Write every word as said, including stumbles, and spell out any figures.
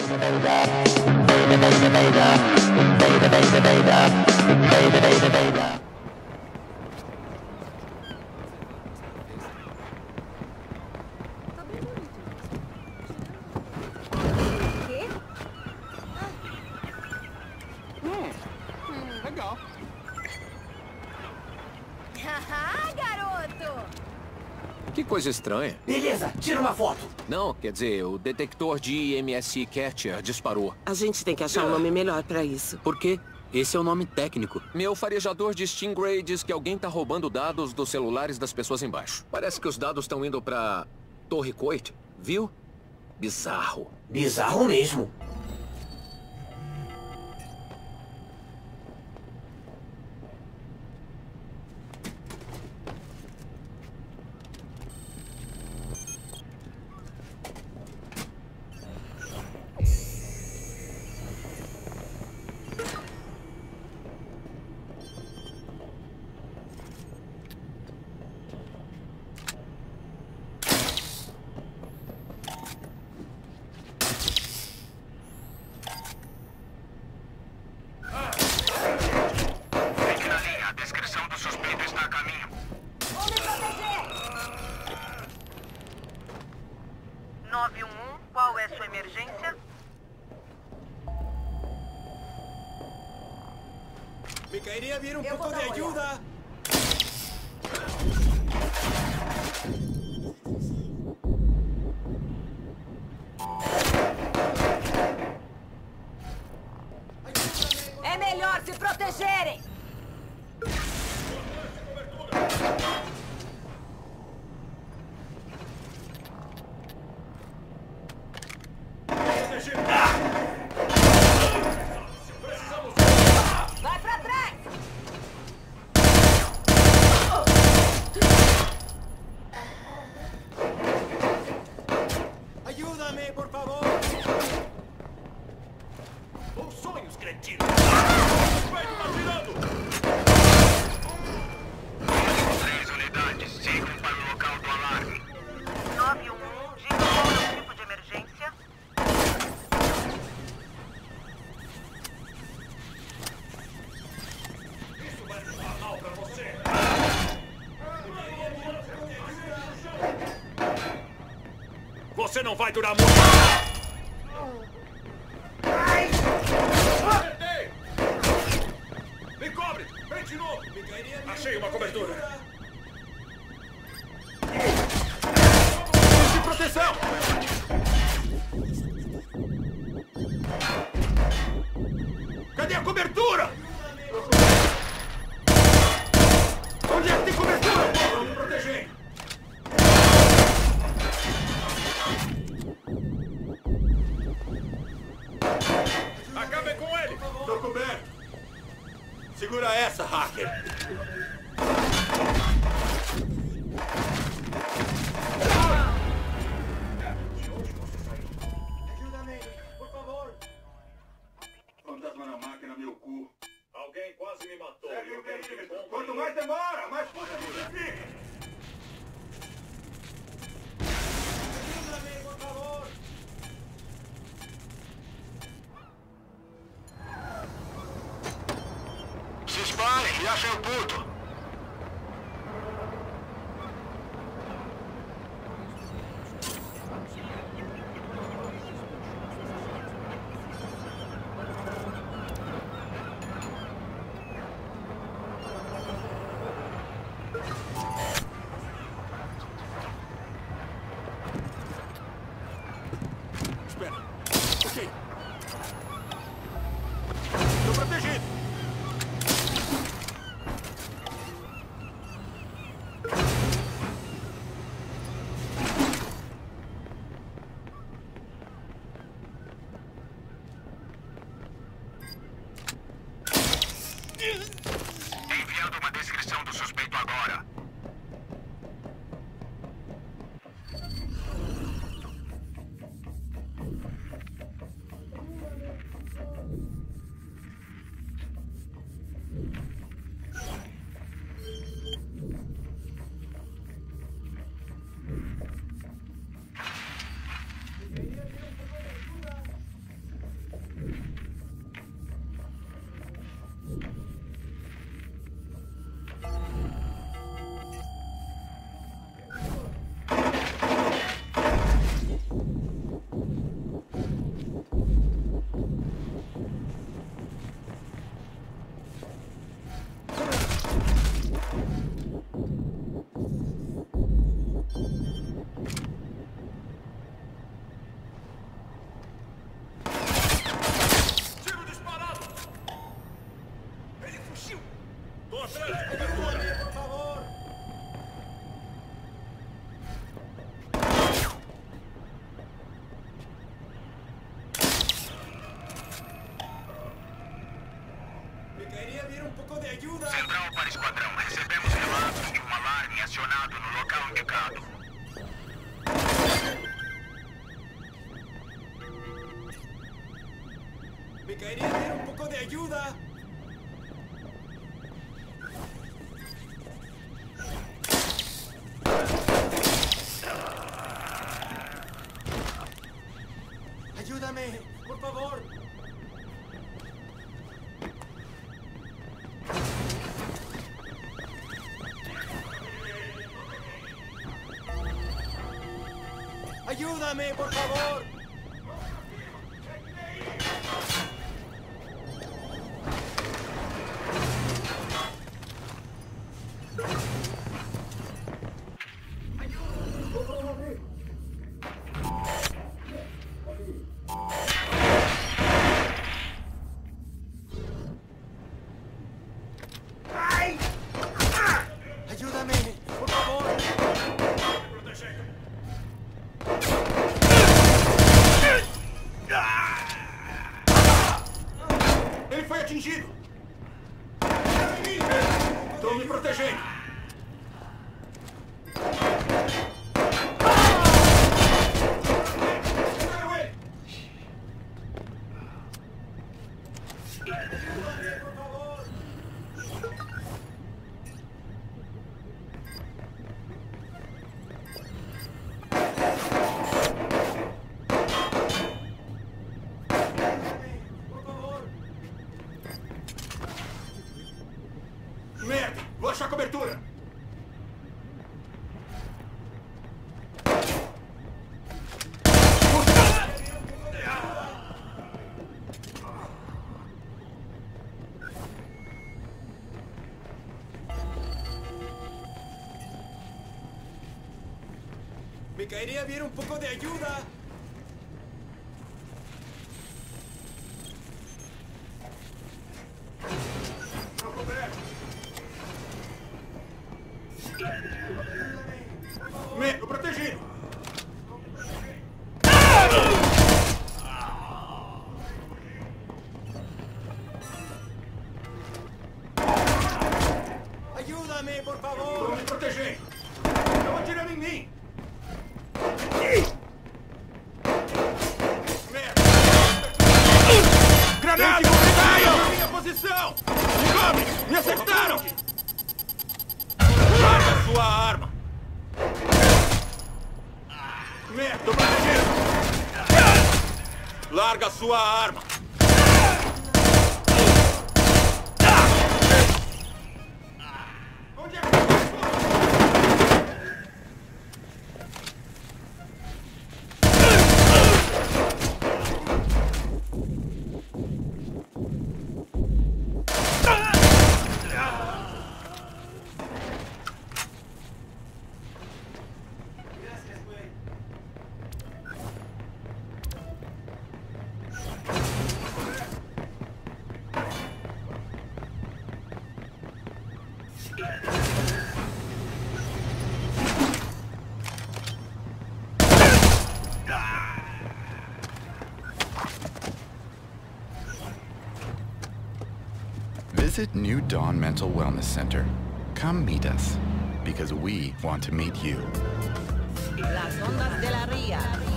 Que coisa estranha. Beleza, tira uma foto. Não, quer dizer, o detector de I M S Catcher disparou. A gente tem que achar um nome melhor pra isso. Por quê? Esse é o nome técnico. Meu farejador de Stingray diz que alguém tá roubando dados dos celulares das pessoas embaixo. Parece que os dados estão indo pra Torre Coit, viu? Bizarro. Bizarro mesmo. nove um um, qual é sua emergência? Me caería bien un poco de ayuda. É melhor se protegerem! Vai pra trás! Ayúdame, por favor. Bons sonhos, cretino. Vai atirando. Três unidades, sigam para o local do alarme. nove um um, diga qual é o tipo de emergência. Isso vai ficar mal pra você. Você não vai durar muito. Acertei! Me cobre! Vem de novo! Achei uma cobertura. De proteção! Cadê a cobertura? Onde é que tem cobertura? Vou me proteger. Acabe com ele! Tô coberto. Segura essa, hacker. Ayúdame, por favor. Fantasma na máquina, meu cu. Alguém quase me matou. Quanto mais demora, mais força a gente fica. Ayúdame, por favor. Se espalhem e achem o puto. Espera. Ok. Tô protegido. Enviando uma descrição do suspeito agora. vir um pouco de ajuda. Central para esquadrão. Recebemos relatos de um alarme acionado no local indicado. Me caería bien un poco de ayuda. Ayúdame, por favor. Ayúdame, por favor. Ayúdame, por favor. Ele foi atingido! Estou me protegendo! Merda! Vou achar cobertura! Me caería bien un poco de ayuda. Me, tô protegido! Ayúdame, por Tô favor. me protegendo! Estão atirando em mim! Merda! Granada! Saiam! Minha posição! Me cobre! Me acertaram! Larga sua arma! Merda! Tô protegendo! Larga sua arma! Onde é que Visit New Dawn Mental Wellness Center. Come meet us, because we want to meet you. Las ondas de la ría.